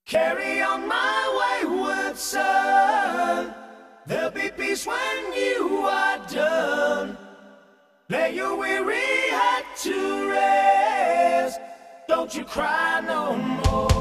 Carry on my wayward son. There'll be peace when you are done. Lay your weary head to rest. Don't you cry no more.